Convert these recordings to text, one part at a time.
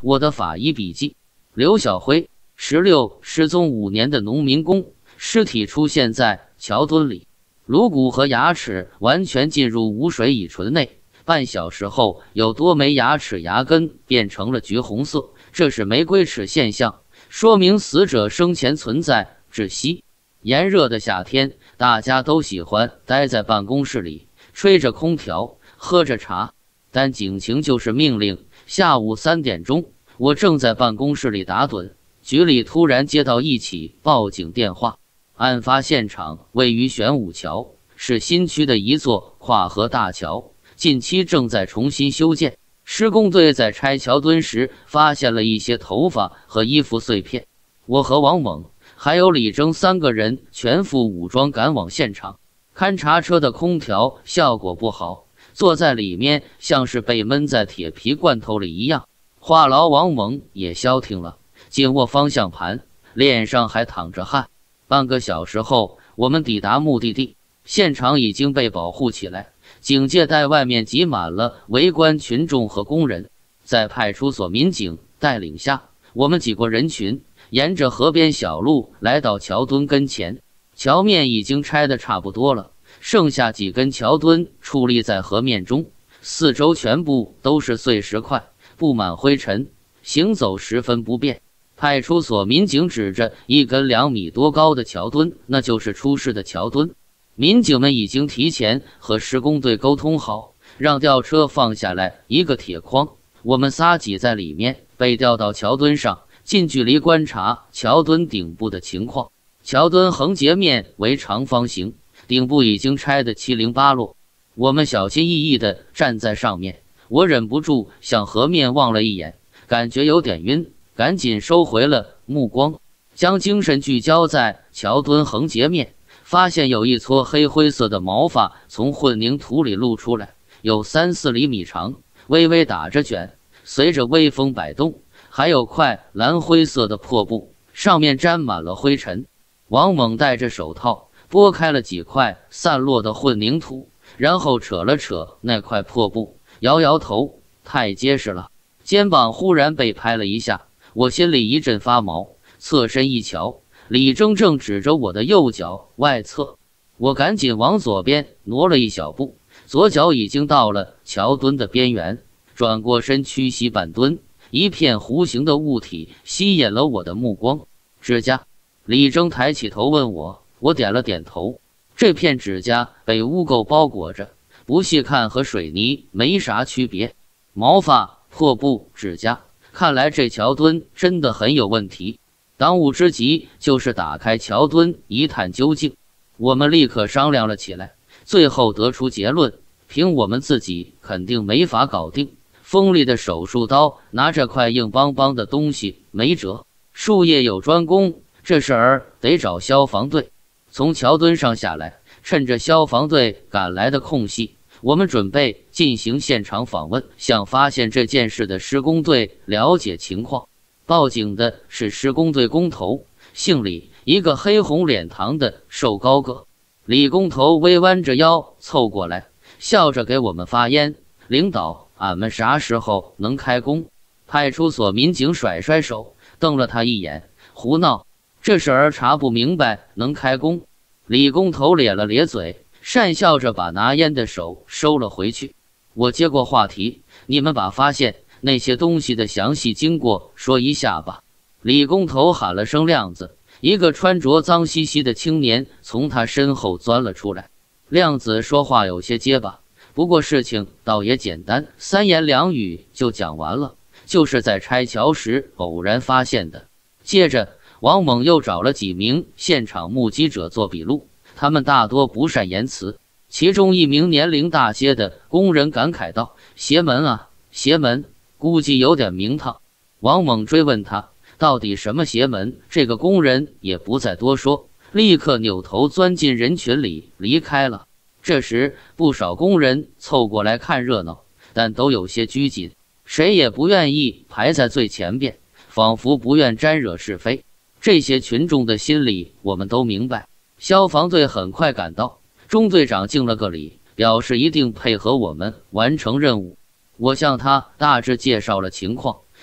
我的法医笔记：刘小辉，16，失踪5年的农民工，尸体出现在桥墩里，颅骨和牙齿完全进入无水乙醇内。半小时后，有多枚牙齿牙根变成了橘红色，这是玫瑰齿现象，说明死者生前存在窒息。炎热的夏天，大家都喜欢待在办公室里，吹着空调，喝着茶。但警情就是命令。下午3点钟，我正在办公室里打盹，局里突然接到一起报警电话。案发现场位于玄武桥，是新区的一座跨河大桥，近期正在重新修建。施工队在拆桥墩时发现了一些头发和衣服碎片。我和王猛还有李征3个人全副武装赶往现场。勘察车的空调效果不好，坐在里面像是被闷在铁皮罐头里一样。话痨王猛也消停了，紧握方向盘，脸上还淌着汗。半个小时后，我们抵达目的地，现场已经被保护起来，警戒带外面挤满了围观群众和工人。在派出所民警带领下，我们挤过人群，沿着河边小路来到桥墩跟前。桥面已经拆得差不多了，剩下几根桥墩矗立在河面中，四周全部都是碎石块，布满灰尘，行走十分不便。派出所民警指着一根2米多高的桥墩，那就是出事的桥墩。民警们已经提前和施工队沟通好，让吊车放下来一个铁筐，我们仨挤在里面，被吊到桥墩上，近距离观察桥墩顶部的情况。桥墩横截面为长方形，顶部已经拆得七零八落。我们小心翼翼地站在上面，我忍不住向河面望了一眼，感觉有点晕，赶紧收回了目光，将精神聚焦在桥墩横截面，发现有一撮黑灰色的毛发从混凝土里露出来，有3-4厘米长，微微打着卷，随着微风摆动。还有块蓝灰色的破布，上面沾满了灰尘。王猛戴着手套拨开了几块散落的混凝土，然后扯了扯那块破布，摇摇头，太结实了。肩膀忽然被拍了一下，我心里一阵发毛，侧身一瞧，李征正指着我的右脚外侧。我赶紧往左边挪了一小步，左脚已经到了桥墩的边缘，转过身屈膝半蹲，一片弧形的物体吸引了我的目光。指甲。李征抬起头问我，我点了点头。这片指甲被污垢包裹着，不细看和水泥没啥区别。毛发、破布、指甲，看来这桥墩真的很有问题。当务之急就是打开桥墩一探究竟。我们立刻商量了起来，最后得出结论，凭我们自己肯定没法搞定。锋利的手术刀拿这块硬邦邦的东西没辙，术业有专攻，这事儿得找消防队。从桥墩上下来，趁着消防队赶来的空隙，我们准备进行现场访问，向发现这件事的施工队了解情况。报警的是施工队工头，姓李，一个黑红脸膛的瘦高个。李工头微弯着腰凑过来，笑着给我们发烟。领导，俺们啥时候能开工？派出所民警甩甩手，瞪了他一眼，胡闹，这事儿查不明白能开工？李工头咧了咧嘴，讪笑着把拿烟的手收了回去。我接过话题，你们把发现那些东西的详细经过说一下吧。李工头喊了声亮子，一个穿着脏兮兮的青年从他身后钻了出来。亮子说话有些结巴，不过事情倒也简单，3言2语就讲完了，就是在拆桥时偶然发现的。接着王猛又找了几名现场目击者做笔录，他们大多不善言辞。其中一名年龄大些的工人感慨道：“邪门啊，邪门，估计有点名堂。”王猛追问他到底什么邪门，这个工人也不再多说，立刻扭头钻进人群里离开了。这时不少工人凑过来看热闹，但都有些拘谨，谁也不愿意排在最前边，仿佛不愿沾惹是非。这些群众的心理我们都明白。消防队很快赶到，中队长敬了个礼，表示一定配合我们完成任务。我向他大致介绍了情况，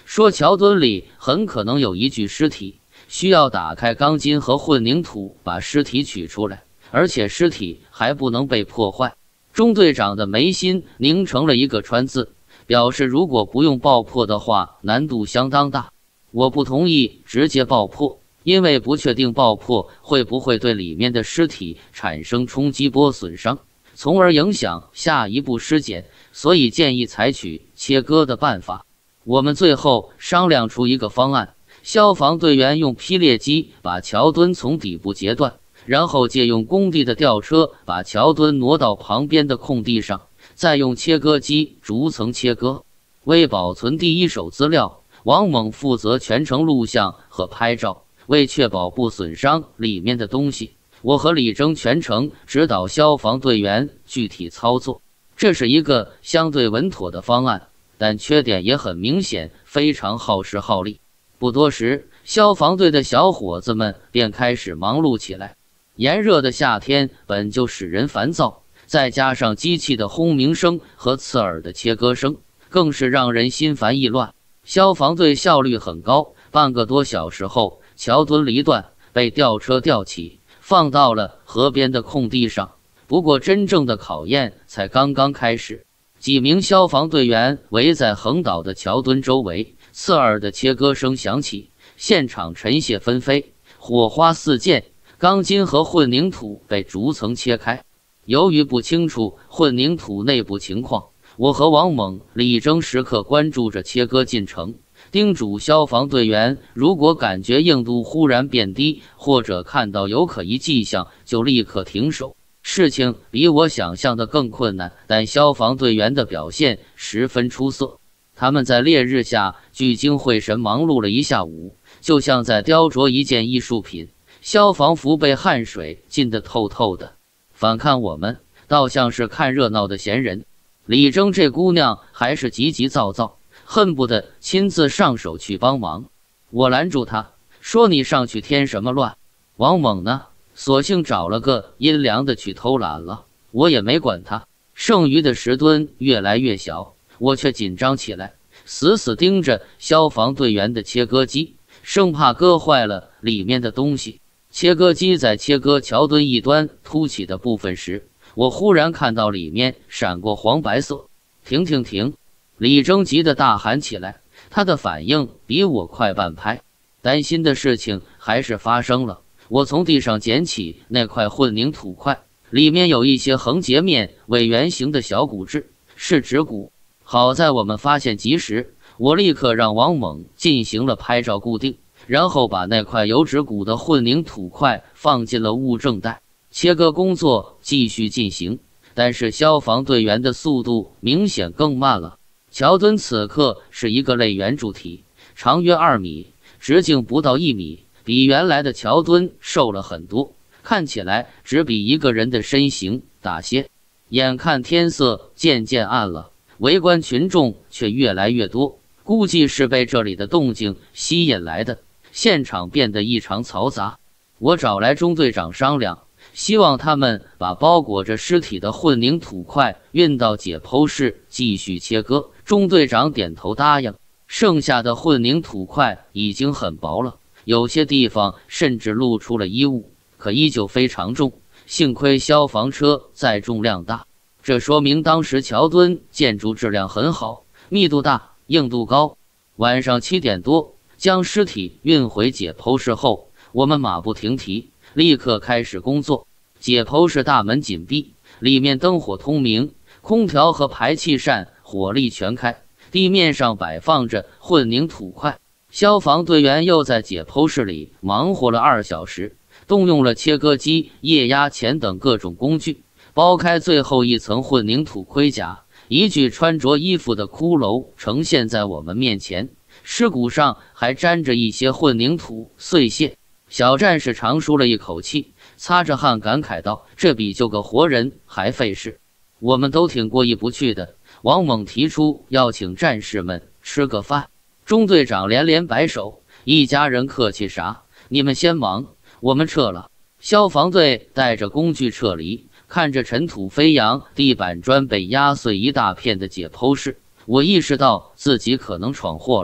说桥墩里很可能有一具尸体，需要打开钢筋和混凝土把尸体取出来，而且尸体还不能被破坏。中队长的眉心拧成了一个川字，表示如果不用爆破的话，难度相当大。我不同意直接爆破，因为不确定爆破会不会对里面的尸体产生冲击波损伤，从而影响下一步尸检，所以建议采取切割的办法。我们最后商量出一个方案，消防队员用劈裂机把桥墩从底部截断，然后借用工地的吊车把桥墩挪到旁边的空地上，再用切割机逐层切割。为保存第一手资料，王猛负责全程录像和拍照，为确保不损伤里面的东西，我和李征全程指导消防队员具体操作。这是一个相对稳妥的方案，但缺点也很明显，非常耗时耗力。不多时，消防队的小伙子们便开始忙碌起来。炎热的夏天本就使人烦躁，再加上机器的轰鸣声和刺耳的切割声，更是让人心烦意乱。消防队效率很高，半个多小时后，桥墩离断，被吊车吊起，放到了河边的空地上。不过真正的考验才刚刚开始。几名消防队员围在横倒的桥墩周围，刺耳的切割声响起，现场尘屑纷飞，火花四溅，钢筋和混凝土被逐层切开。由于不清楚混凝土内部情况，我和王猛、李征时刻关注着切割进程，叮嘱消防队员如果感觉硬度忽然变低，或者看到有可疑迹象，就立刻停手。事情比我想象的更困难，但消防队员的表现十分出色。他们在烈日下聚精会神忙碌了一下午，就像在雕琢一件艺术品，消防服被汗水浸得透透的。反看我们，倒像是看热闹的闲人。李征这姑娘还是急急躁躁，恨不得亲自上手去帮忙。我拦住她，说你上去添什么乱？王猛呢？索性找了个阴凉的去偷懒了，我也没管他。剩余的石墩越来越小，我却紧张起来，死死盯着消防队员的切割机，生怕割坏了里面的东西。切割机在切割桥墩一端凸起的部分时，我忽然看到里面闪过黄白色。停停停！李征急得大喊起来，他的反应比我快半拍。担心的事情还是发生了。我从地上捡起那块混凝土块，里面有一些横截面伪圆形的小骨质，是指骨。好在我们发现及时，我立刻让王猛进行了拍照固定，然后把那块有指骨的混凝土块放进了物证袋。切割工作继续进行，但是消防队员的速度明显更慢了。桥墩此刻是一个类圆柱体，长约2米，直径不到1米，比原来的桥墩瘦了很多，看起来只比一个人的身形大些。眼看天色渐渐暗了，围观群众却越来越多，估计是被这里的动静吸引来的，现场变得异常嘈杂。我找来中队长商量，希望他们把包裹着尸体的混凝土块运到解剖室继续切割。中队长点头答应。剩下的混凝土块已经很薄了，有些地方甚至露出了衣物，可依旧非常重，幸亏消防车载重量大。这说明当时桥墩建筑质量很好，密度大，硬度高。晚上7点多，将尸体运回解剖室后，我们马不停蹄，立刻开始工作。解剖室大门紧闭，里面灯火通明，空调和排气扇火力全开，地面上摆放着混凝土块。消防队员又在解剖室里忙活了2小时，动用了切割机、液压钳等各种工具，剥开最后一层混凝土盔甲，一具穿着衣服的骷髅呈现在我们面前，尸骨上还沾着一些混凝土碎屑。小战士长舒了一口气，擦着汗感慨道：“这比救个活人还费事。”我们都挺过意不去的。王猛提出要请战士们吃个饭，中队长连连摆手：“一家人客气啥？你们先忙，我们撤了。”消防队带着工具撤离，看着尘土飞扬、地板砖被压碎一大片的解剖室，我意识到自己可能闯祸了。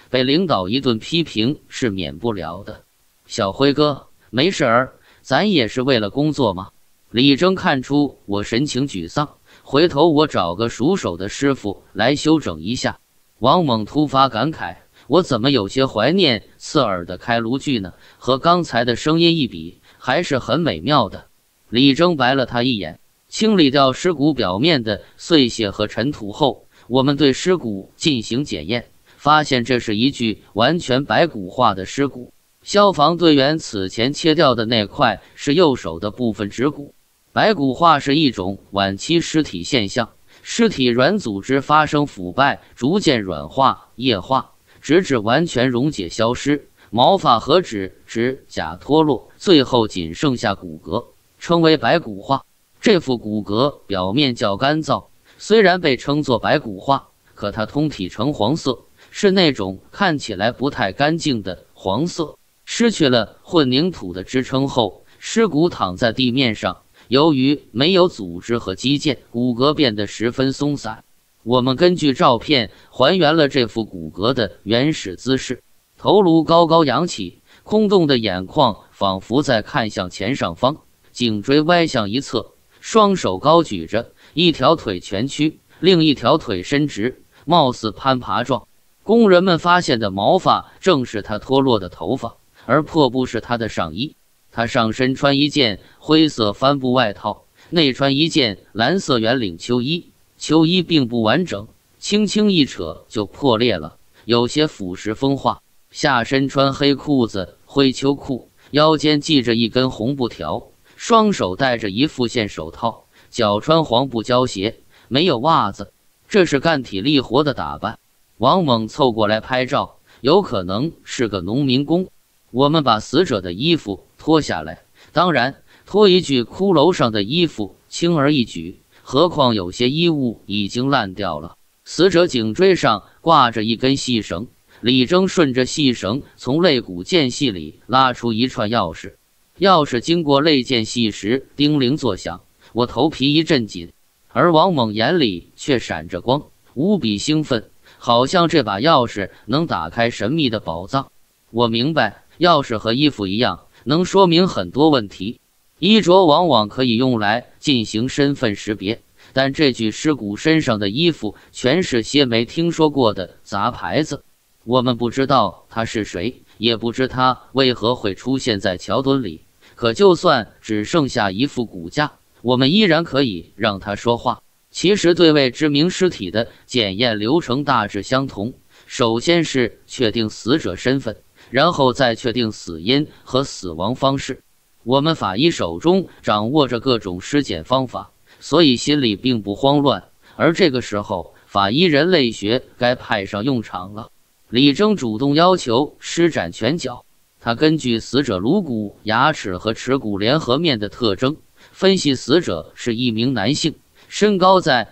被领导一顿批评是免不了的。小辉哥，没事儿，咱也是为了工作嘛。李征看出我神情沮丧，回头我找个熟手的师傅来修整一下。王猛突发感慨，我怎么有些怀念刺耳的开炉具呢？和刚才的声音一比，还是很美妙的。李征白了他一眼。清理掉尸骨表面的碎屑和尘土后，我们对尸骨进行检验，发现这是一具完全白骨化的尸骨。消防队员此前切掉的那块是右手的部分指骨。白骨化是一种晚期尸体现象，尸体软组织发生腐败，逐渐软化、液化，直至完全溶解消失，毛发和指甲脱落，最后仅剩下骨骼，称为白骨化。这副骨骼表面较干燥，虽然被称作白骨化，可它通体呈黄色，是那种看起来不太干净的黄色。失去了混凝土的支撑后，尸骨躺在地面上，由于没有组织和肌腱，骨骼变得十分松散。我们根据照片还原了这副骨骼的原始姿势：头颅高高扬起，空洞的眼眶仿佛在看向前上方，颈椎歪向一侧，双手高举着，一条腿蜷曲，另一条腿伸直，貌似攀爬状。工人们发现的毛发正是他脱落的头发，而破布是他的上衣。他上身穿一件灰色帆布外套，内穿一件蓝色圆领秋衣，秋衣并不完整，轻轻一扯就破裂了，有些腐蚀风化。下身穿黑裤子、灰秋裤，腰间系着一根红布条，双手戴着一副线手套，脚穿黄布胶鞋，没有袜子。这是干体力活的打扮。王猛凑过来拍照，有可能是个农民工。我们把死者的衣服脱下来，当然脱一具骷髅上的衣服轻而易举，何况有些衣物已经烂掉了。死者颈椎上挂着一根细绳，李征顺着细绳从肋骨间隙里拉出一串钥匙，钥匙经过肋间隙时叮铃作响，我头皮一阵紧，而王猛眼里却闪着光，无比兴奋，好像这把钥匙能打开神秘的宝藏。我明白，钥匙和衣服一样，能说明很多问题。衣着往往可以用来进行身份识别，但这具尸骨身上的衣服全是些没听说过的杂牌子。我们不知道他是谁，也不知他为何会出现在桥墩里，可就算只剩下一副骨架，我们依然可以让他说话。其实对未知名尸体的检验流程大致相同，首先是确定死者身份，然后再确定死因和死亡方式。我们法医手中掌握着各种尸检方法，所以心里并不慌乱。而这个时候，法医人类学该派上用场了。李征主动要求施展拳脚，他根据死者颅骨、牙齿和耻骨联合面的特征，分析死者是一名男性，身高在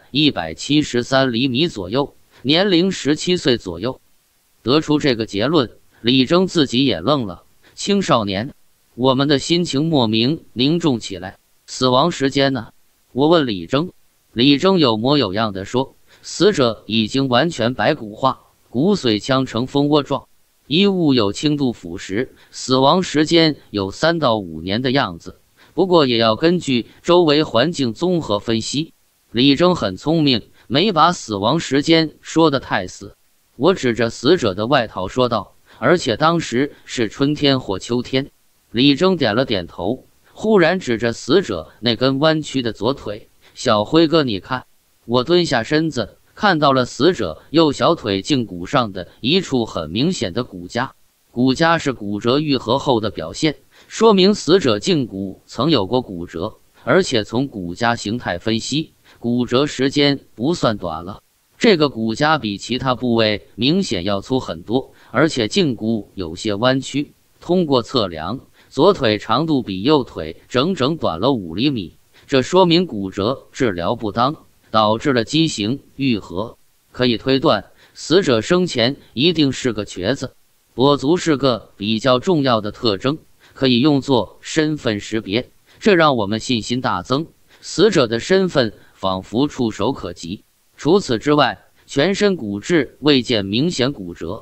173厘米左右，年龄17岁左右。得出这个结论，李征自己也愣了。青少年。我们的心情莫名凝重起来。死亡时间呢？我问李征。李征有模有样地说，死者已经完全白骨化，骨髓腔呈蜂窝状，衣物有轻度腐蚀，死亡时间有3到5年的样子，不过也要根据周围环境综合分析。李征很聪明，没把死亡时间说得太死。我指着死者的外套说道，而且当时是春天或秋天。李征点了点头，忽然指着死者那根弯曲的左腿，小辉哥你看。我蹲下身子，看到了死者右小腿胫骨上的一处很明显的骨痂。骨痂是骨折愈合后的表现，说明死者胫骨曾有过骨折，而且从骨痂形态分析，骨折时间不算短了。这个骨痂比其他部位明显要粗很多，而且胫骨有些弯曲，通过测量，左腿长度比右腿整整短了5厘米，这说明骨折治疗不当，导致了畸形愈合。可以推断，死者生前一定是个瘸子。跛足是个比较重要的特征，可以用作身份识别，这让我们信心大增。死者的身份仿佛触手可及。除此之外，全身骨质未见明显骨折。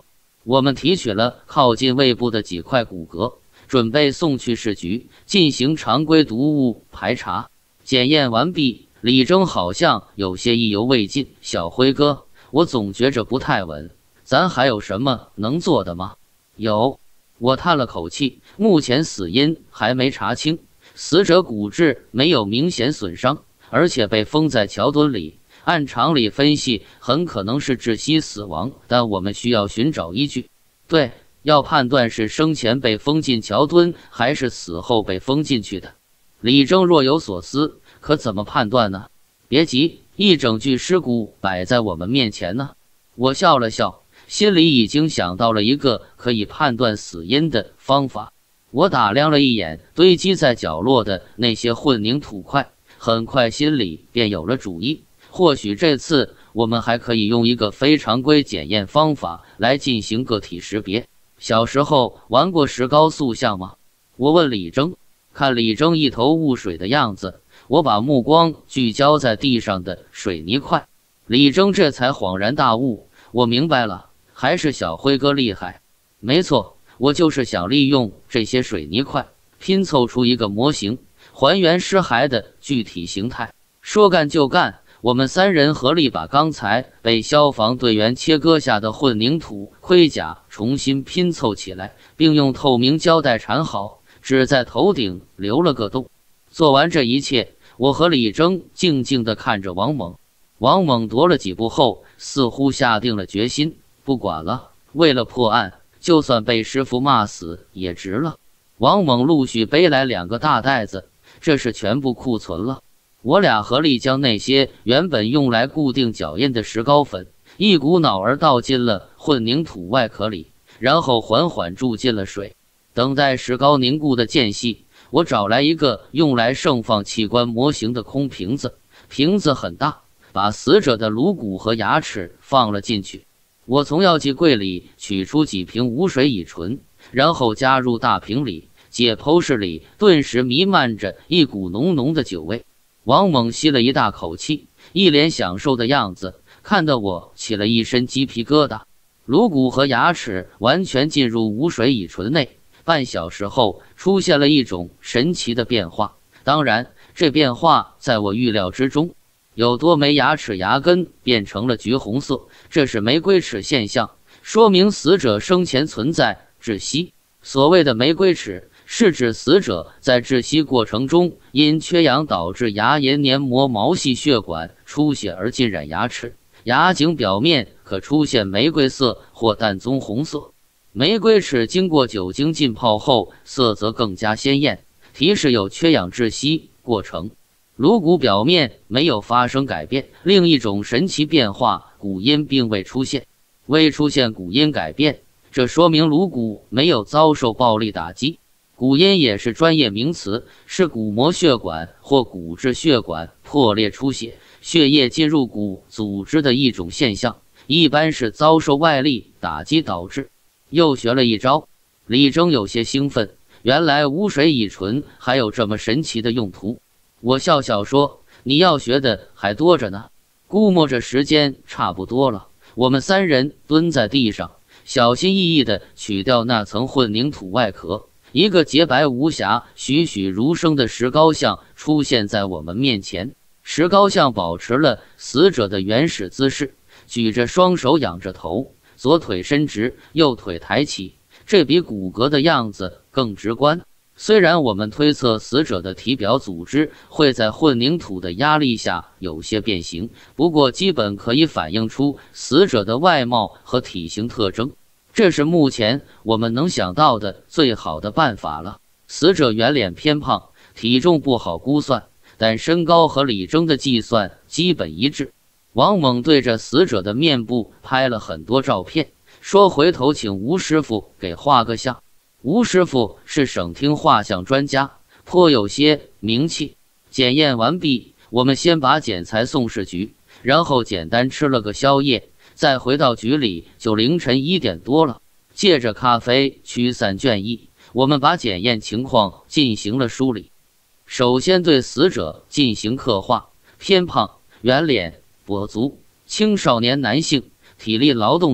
我们提取了靠近胃部的几块骨骼，准备送去市局进行常规毒物排查。检验完毕，李征好像有些意犹未尽。小辉哥，我总觉着不太稳，咱还有什么能做的吗？有，我叹了口气，目前死因还没查清，死者骨质没有明显损伤，而且被封在桥墩里，按常理分析很可能是窒息死亡，但我们需要寻找依据。对，要判断是生前被封进桥墩，还是死后被封进去的。李征若有所思，可怎么判断呢？别急，一整具尸骨摆在我们面前呢。我笑了笑，心里已经想到了一个可以判断死因的方法。我打量了一眼堆积在角落的那些混凝土块，很快心里便有了主意。或许这次我们还可以用一个非常规检验方法来进行个体识别。小时候玩过石膏塑像吗？我问李征。看李征一头雾水的样子，我把目光聚焦在地上的水泥块。李征这才恍然大悟，我明白了，还是小辉哥厉害。没错，我就是想利用这些水泥块拼凑出一个模型，还原尸骸的具体形态。说干就干，我们三人合力把刚才被消防队员切割下的混凝土盔甲重新拼凑起来，并用透明胶带缠好，只在头顶留了个洞。做完这一切，我和李征静静地看着王猛。王猛踱了几步后，似乎下定了决心，不管了，为了破案，就算被师傅骂死也值了。王猛陆续背来2个大袋子，这是全部库存了。我俩合力将那些原本用来固定脚印的石膏粉一股脑儿倒进了混凝土外壳里，然后缓缓注进了水。等待石膏凝固的间隙，我找来一个用来盛放器官模型的空瓶子，瓶子很大，把死者的颅骨和牙齿放了进去。我从药剂柜里取出几瓶无水乙醇，然后加入大瓶里，解剖室里顿时弥漫着一股浓浓的酒味。王猛吸了一大口气，一脸享受的样子，看得我起了一身鸡皮疙瘩。颅骨和牙齿完全进入无水乙醇内，半小时后出现了一种神奇的变化。当然，这变化在我预料之中。有多枚牙齿牙根变成了橘红色，这是玫瑰齿现象，说明死者生前存在窒息。所谓的玫瑰齿，是指死者在窒息过程中因缺氧导致牙龈黏膜毛细血管出血而浸染牙齿，牙颈表面可出现玫瑰色或淡棕红色。玫瑰齿经过酒精浸泡后，色泽更加鲜艳，提示有缺氧窒息过程。颅骨表面没有发生改变，另一种神奇变化，骨音并未出现。未出现骨音改变，这说明颅骨没有遭受暴力打击。骨音也是专业名词，是骨膜血管或骨质血管破裂出血，血液进入骨组织的一种现象，一般是遭受外力打击导致。又学了一招，李征有些兴奋，原来无水乙醇还有这么神奇的用途。我笑笑说，你要学的还多着呢。估摸着时间差不多了，我们三人蹲在地上，小心翼翼地取掉那层混凝土外壳。一个洁白无瑕、栩栩如生的石膏像出现在我们面前。石膏像保持了死者的原始姿势，举着双手仰着头，左腿伸直，右腿抬起，这比骨骼的样子更直观。虽然我们推测死者的体表组织会在混凝土的压力下有些变形，不过基本可以反映出死者的外貌和体型特征。这是目前我们能想到的最好的办法了。死者圆脸偏胖，体重不好估算，但身高和李征的计算基本一致。王猛对着死者的面部拍了很多照片，说回头请吴师傅给画个像。吴师傅是省厅画像专家，颇有些名气。检验完毕，我们先把检材送市局，然后简单吃了个宵夜，再回到局里就凌晨1点多了。借着咖啡驱散倦意，我们把检验情况进行了梳理。首先对死者进行刻画，偏胖，圆脸，跛足，青少年男性，体力劳动者，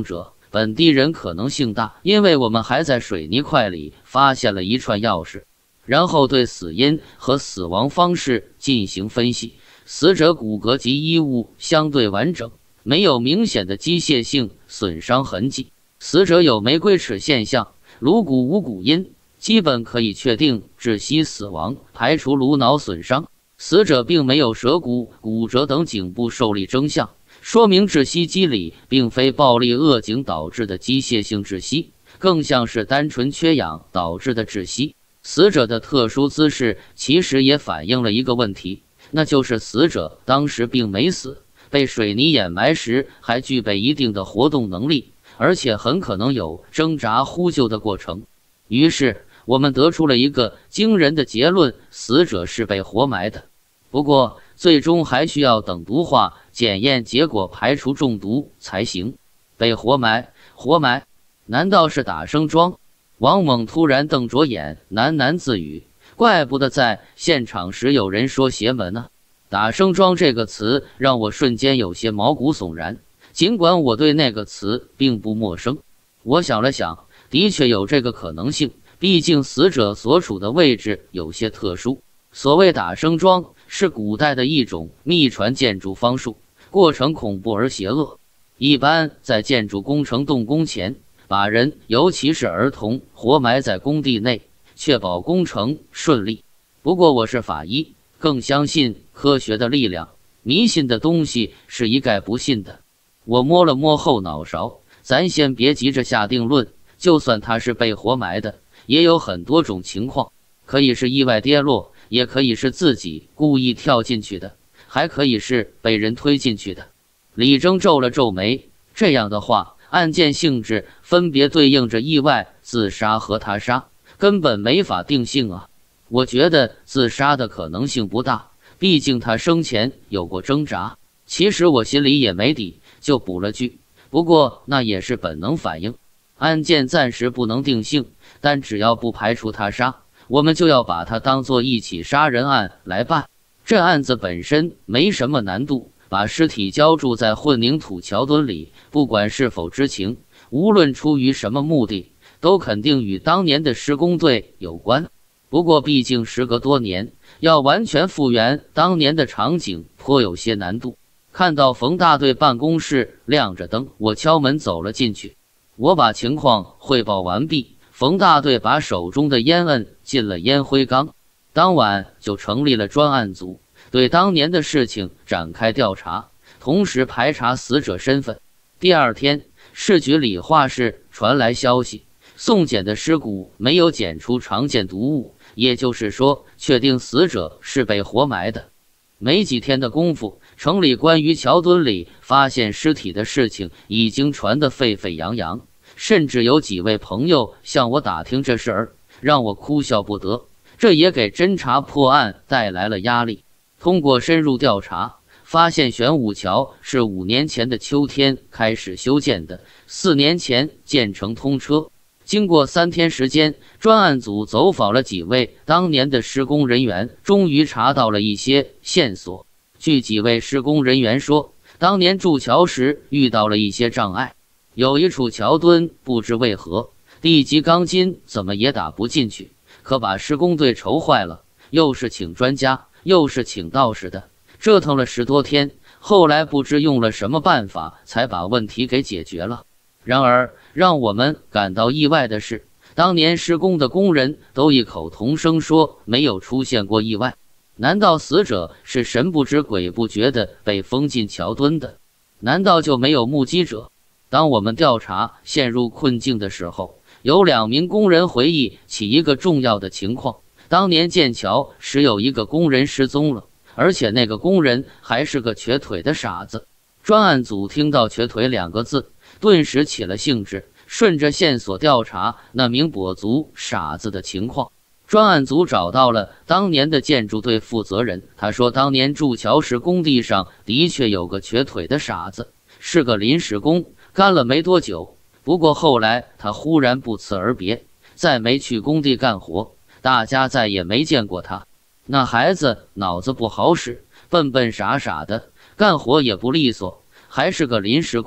本地人可能性大，因为我们还在水泥块里发现了一串钥匙，然后对死因和死亡方式进行分析。死者骨骼及衣物相对完整，没有明显的机械性损伤痕迹。死者有玫瑰齿现象，颅骨无骨音，基本可以确定窒息死亡，排除颅脑损伤。死者并没有舌骨、骨折等颈部受力征象，说明窒息机理并非暴力扼颈导致的机械性窒息，更像是单纯缺氧导致的窒息。死者的特殊姿势其实也反映了一个问题，那就是死者当时并没死，被水泥掩埋时还具备一定的活动能力，而且很可能有挣扎呼救的过程。于是我们得出了一个惊人的结论，死者是被活埋的。不过最终还需要等毒化检验结果排除中毒才行。被活埋，难道是打生桩？王猛突然瞪着眼，喃喃自语，怪不得在现场时有人说邪门呢。打生桩这个词让我瞬间有些毛骨悚然，尽管我对那个词并不陌生。我想了想，的确有这个可能性，毕竟死者所处的位置有些特殊。所谓打生桩是古代的一种秘传建筑方术，过程恐怖而邪恶。一般在建筑工程动工前，把人，尤其是儿童，活埋在工地内，确保工程顺利。不过我是法医，更相信科学的力量，迷信的东西是一概不信的。我摸了摸后脑勺，咱先别急着下定论，就算他是被活埋的，也有很多种情况，可以是意外跌落，也可以是自己故意跳进去的，还可以是被人推进去的。李征皱了皱眉，这样的话，案件性质分别对应着意外、自杀和他杀，根本没法定性啊。我觉得自杀的可能性不大，毕竟他生前有过挣扎。其实我心里也没底，就补了句，不过那也是本能反应。案件暂时不能定性，但只要不排除他杀，我们就要把它当作一起杀人案来办。这案子本身没什么难度，把尸体浇筑在混凝土桥墩里，不管是否知情，无论出于什么目的，都肯定与当年的施工队有关。不过毕竟时隔多年，要完全复原当年的场景颇有些难度。看到冯大队办公室亮着灯，我敲门走了进去。我把情况汇报完毕，冯大队把手中的烟摁进了烟灰缸。当晚就成立了专案组，对当年的事情展开调查，同时排查死者身份。第二天，市局理化室传来消息，送检的尸骨没有检出常见毒物，也就是说，确定死者是被活埋的。没几天的功夫，城里关于桥墩里发现尸体的事情已经传得沸沸扬扬，甚至有几位朋友向我打听这事儿，让我哭笑不得。这也给侦查破案带来了压力。通过深入调查，发现玄武桥是5年前的秋天开始修建的，4年前建成通车。经过3天时间，专案组走访了几位当年的施工人员，终于查到了一些线索。据几位施工人员说，当年筑桥时遇到了一些障碍，有一处桥墩不知为何地基钢筋怎么也打不进去，可把施工队愁坏了，又是请专家又是请道士的，折腾了10多天，后来不知用了什么办法才把问题给解决了。然而让我们感到意外的是，当年施工的工人都异口同声说没有出现过意外。难道死者是神不知鬼不觉地被封进桥墩的？难道就没有目击者？当我们调查陷入困境的时候，有2名工人回忆起一个重要的情况，当年建桥时有一个工人失踪了，而且那个工人还是个瘸腿的傻子。专案组听到瘸腿2个字，顿时起了兴致，顺着线索调查那名跛足傻子的情况。专案组找到了当年的建筑队负责人，他说当年筑桥时工地上的确有个瘸腿的傻子，是个临时工，干了没多久，不过后来他忽然不辞而别，再没去工地干活，大家再也没见过他。那孩子脑子不好使，笨笨傻傻的，干活也不利索，还是个临时工，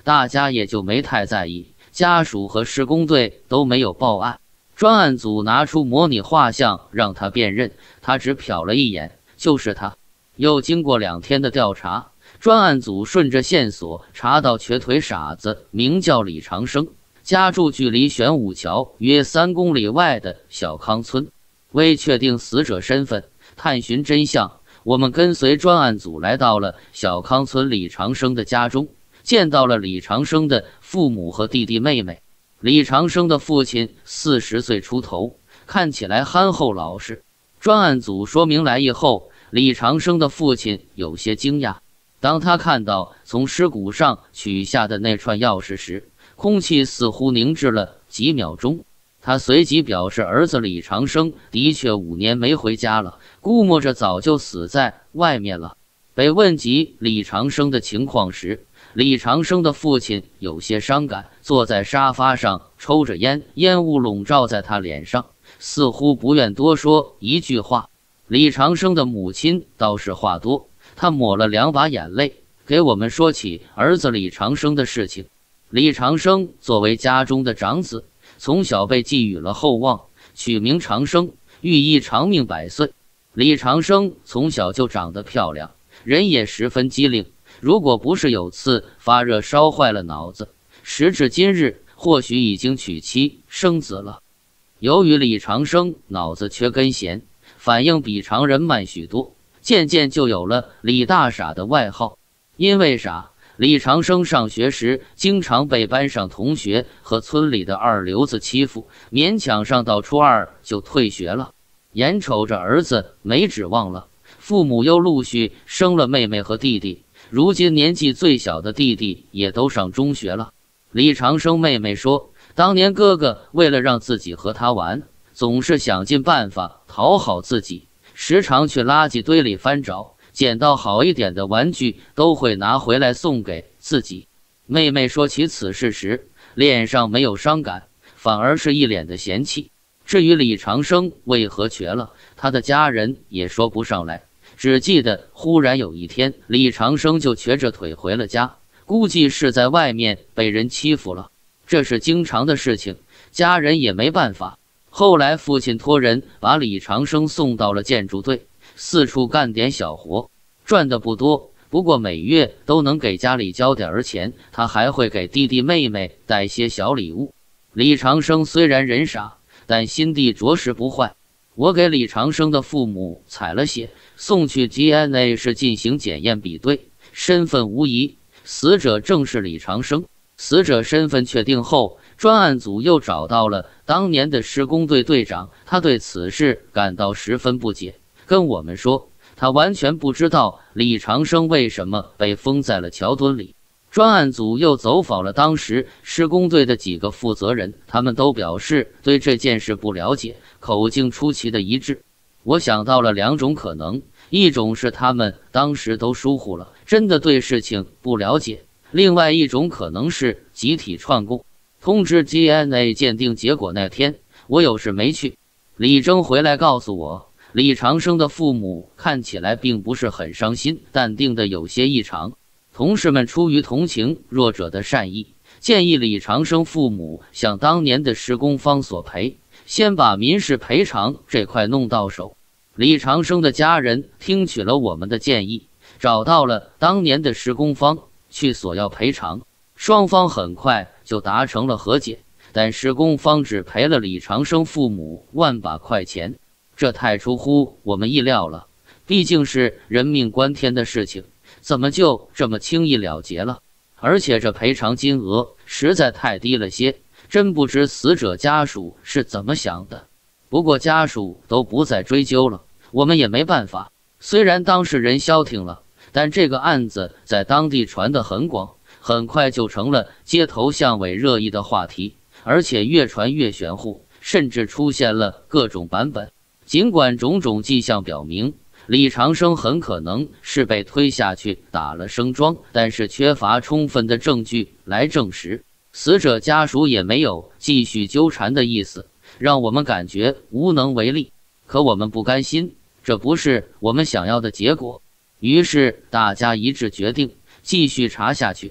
大家也就没太在意，家属和施工队都没有报案。专案组拿出模拟画像让他辨认，他只瞟了一眼，就是他。又经过2天的调查，专案组顺着线索查到瘸腿傻子名叫李长生，家住距离玄武桥约3公里外的小康村。为确定死者身份，探寻真相，我们跟随专案组来到了小康村李长生的家中，见到了李长生的父母和弟弟妹妹。李长生的父亲40岁出头，看起来憨厚老实。专案组说明来意后，李长生的父亲有些惊讶。当他看到从尸骨上取下的那串钥匙时，空气似乎凝滞了几秒钟。他随即表示，儿子李长生的确5年没回家了，估摸着早就死在外面了。被问及李长生的情况时，李长生的父亲有些伤感，坐在沙发上抽着烟，烟雾笼罩在他脸上，似乎不愿多说一句话。李长生的母亲倒是话多，他抹了2把眼泪，给我们说起儿子李长生的事情。李长生作为家中的长子，从小被寄予了厚望，取名长生，寓意长命百岁。李长生从小就长得漂亮，人也十分机灵，如果不是有次发热烧坏了脑子，时至今日或许已经娶妻生子了。由于李长生脑子缺根弦，反应比常人慢许多，渐渐就有了李大傻的外号。因为傻，李长生上学时经常被班上同学和村里的二流子欺负，勉强上到初2就退学了。眼瞅着儿子没指望了，父母又陆续生了妹妹和弟弟，如今年纪最小的弟弟也都上中学了。李长生妹妹说，当年哥哥为了让自己和他玩，总是想尽办法讨好自己，时常去垃圾堆里翻找，捡到好一点的玩具都会拿回来送给自己。妹妹说起此事时，脸上没有伤感，反而是一脸的嫌弃。至于李长生为何瘸了，他的家人也说不上来，只记得忽然有一天，李长生就瘸着腿回了家，估计是在外面被人欺负了。这是经常的事情，家人也没办法。后来父亲托人把李长生送到了建筑队，四处干点小活，赚的不多，不过每月都能给家里交点钱，他还会给弟弟妹妹带些小礼物。李长生虽然人傻，但心地着实不坏。我给李长生的父母采了血，送去 DNA 室进行检验比对，身份无疑，死者正是李长生。死者身份确定后，专案组又找到了当年的施工队队长，他对此事感到十分不解，跟我们说他完全不知道李长生为什么被封在了桥墩里。专案组又走访了当时施工队的几个负责人，他们都表示对这件事不了解，口径出奇的一致。我想到了2种可能，一种是他们当时都疏忽了，真的对事情不了解；另外一种可能是集体串供。通知 DNA 鉴定结果那天，我有事没去。李征回来告诉我，李长生的父母看起来并不是很伤心，淡定的有些异常。同事们出于同情弱者的善意，建议李长生父母向当年的施工方索赔，先把民事赔偿这块弄到手。李长生的家人听取了我们的建议，找到了当年的施工方去索要赔偿，双方很快就达成了和解，但施工方只赔了李长生父母1万块钱，这太出乎我们意料了，毕竟是人命关天的事情，怎么就这么轻易了结了？而且这赔偿金额实在太低了些，真不知死者家属是怎么想的。不过家属都不再追究了，我们也没办法。虽然当事人消停了，但这个案子在当地传得很广，很快就成了街头巷尾热议的话题，而且越传越玄乎，甚至出现了各种版本。尽管种种迹象表明李长生很可能是被推下去打了生桩，但是缺乏充分的证据来证实。死者家属也没有继续纠缠的意思，让我们感觉无能为力。可我们不甘心，这不是我们想要的结果。于是大家一致决定继续查下去。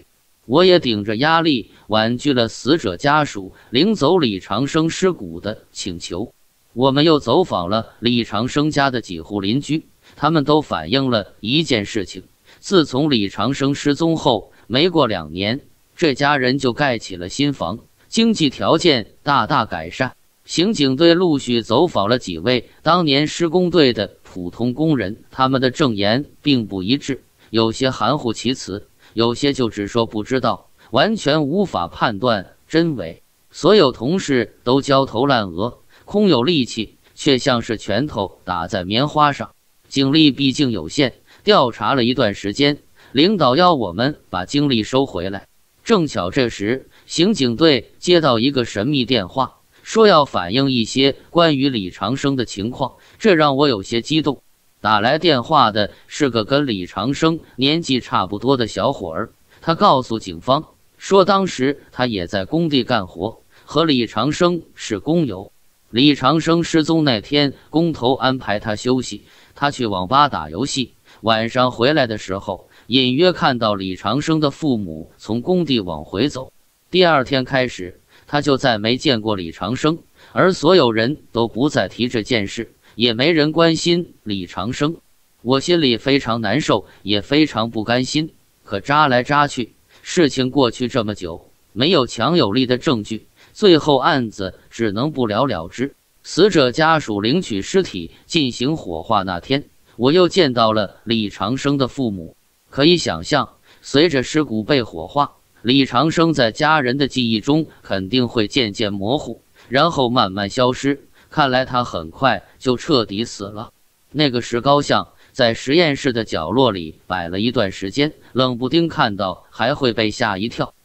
我也顶着压力婉拒了死者家属领走李长生尸骨的请求。我们又走访了李长生家的几户邻居，他们都反映了一件事情：自从李长生失踪后，没过2年，这家人就盖起了新房，经济条件大大改善。刑警队陆续走访了几位当年施工队的普通工人，他们的证言并不一致，有些含糊其辞，有些就只说不知道，完全无法判断真伪。所有同事都焦头烂额，空有力气，却像是拳头打在棉花上。警力毕竟有限，调查了一段时间，领导要我们把精力收回来。正巧这时，刑警队接到一个神秘电话，说要反映一些关于李长生的情况，这让我有些激动。打来电话的是个跟李长生年纪差不多的小伙儿，他告诉警方说，当时他也在工地干活，和李长生是工友。李长生失踪那天，工头安排他休息，他去网吧打游戏，晚上回来的时候，隐约看到李长生的父母从工地往回走。第2天开始，他就再没见过李长生，而所有人都不再提这件事，也没人关心李长生。我心里非常难受，也非常不甘心，可扎来扎去，事情过去这么久，没有强有力的证据，最后案子只能不了了之。死者家属领取尸体进行火化那天，我又见到了李长生的父母。可以想象，随着尸骨被火化，李长生在家人的记忆中肯定会渐渐模糊，然后慢慢消失。看来他很快就彻底死了。那个石膏像在实验室的角落里摆了一段时间，冷不丁看到还会被吓一跳。